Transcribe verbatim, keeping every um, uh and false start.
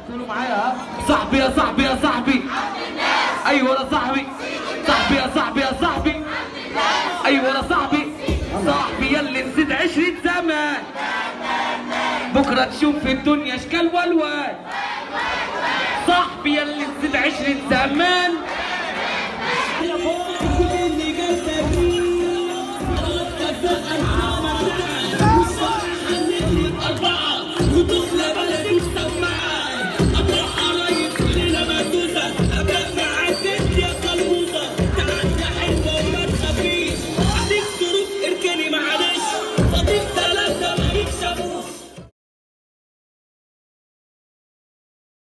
قولوا معايا ها. صاحبي يا صاحبي يا صاحبي ايوه انا صاحبي. صاحبي يا صاحبي يا صاحبي ايوه انا صاحبي. صاحبي يلي نسيت عشرة زمان بكره تشوف في الدنيا اشكال والوان. صاحبي يلي نسيت عشرة زمان